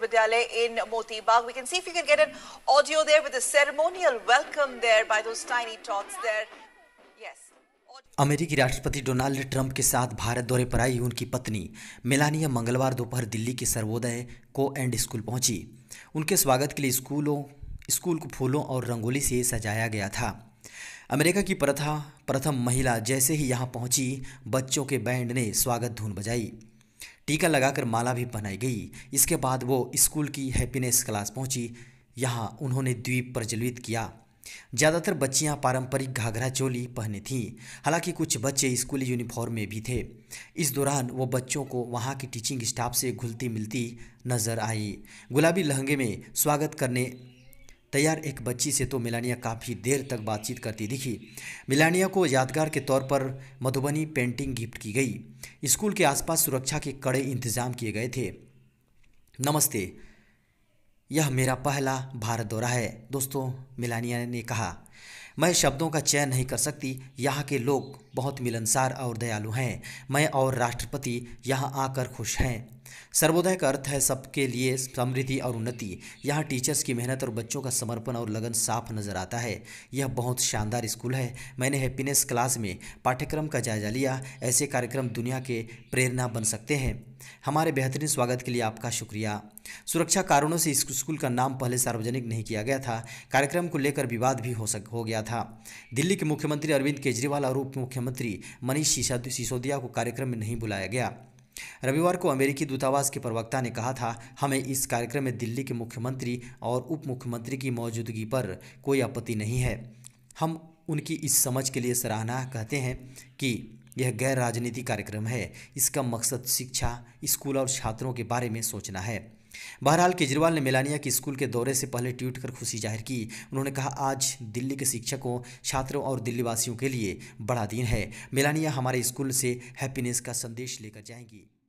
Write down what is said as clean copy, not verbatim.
Vidyalaya in Moti Bagh. We can see if we can get an audio there with a ceremonial welcome there by those tiny tots there. Yes. अमेरिकी राष्ट्रपति Donald Trump के साथ भारत दौरे पर आई उनकी पत्नी Melania मंगलवार दोपहर दिल्ली के सर्वोदय को एंड स्कूल पहुंची। उनके स्वागत के लिए स्कूल को फूलों और रंगोली से सजाया गया था। अमेरिका की प्रथम महिला जैसे ही यहां पहुंची, बच्चों के बैंड ने स्वागत धुन बजाई, टीका लगाकर माला भी पहनाई गई। इसके बाद वो स्कूल की हैप्पीनेस क्लास पहुंची। यहां उन्होंने द्वीप प्रज्वलित किया। ज़्यादातर बच्चियां पारंपरिक घाघरा चोली पहने थीं, हालांकि कुछ बच्चे स्कूली यूनिफॉर्म में भी थे। इस दौरान वो बच्चों को वहां की टीचिंग स्टाफ से घुलती मिलती नजर आई। गुलाबी लहंगे में स्वागत करने तैयार एक बच्ची से तो मेलानिया काफ़ी देर तक बातचीत करती दिखी। मेलानिया को यादगार के तौर पर मधुबनी पेंटिंग गिफ्ट की गई। स्कूल के आसपास सुरक्षा के कड़े इंतजाम किए गए थे। नमस्ते, यह मेरा पहला भारत दौरा है। दोस्तों, मेलानिया ने कहा, मैं शब्दों का चयन नहीं कर सकती। यहाँ के लोग बहुत मिलनसार और दयालु हैं। मैं और राष्ट्रपति यहाँ आकर खुश हैं। सर्वोदय का अर्थ है सबके लिए समृद्धि और उन्नति। यहाँ टीचर्स की मेहनत और बच्चों का समर्पण और लगन साफ नज़र आता है। यह बहुत शानदार स्कूल है। मैंने हैप्पीनेस क्लास में पाठ्यक्रम का जायजा लिया। ऐसे कार्यक्रम दुनिया के प्रेरणा बन सकते हैं। हमारे बेहतरीन स्वागत के लिए आपका शुक्रिया। सुरक्षा कारणों से इस स्कूल का नाम पहले सार्वजनिक नहीं किया गया था। कार्यक्रम को लेकर विवाद भी हो गया था। दिल्ली के मुख्यमंत्री अरविंद केजरीवाल और उप मुख्यमंत्री मनीष सिसोदिया को कार्यक्रम में नहीं बुलाया गया। रविवार को अमेरिकी दूतावास के प्रवक्ता ने कहा था, हमें इस कार्यक्रम में दिल्ली के मुख्यमंत्री और उप मुख्यमंत्री की मौजूदगी पर कोई आपत्ति नहीं है। हम उनकी इस समझ के लिए सराहना कहते हैं कि यह गैर राजनीतिक कार्यक्रम है। इसका मकसद शिक्षा, स्कूल और छात्रों के बारे में सोचना है। बहरहाल, केजरीवाल ने मेलानिया के स्कूल के दौरे से पहले ट्वीट कर खुशी जाहिर की। उन्होंने कहा, आज दिल्ली के शिक्षकों, छात्रों और दिल्ली वासियों के लिए बड़ा दिन है। मेलानिया हमारे स्कूल से हैप्पीनेस का संदेश लेकर जाएंगी।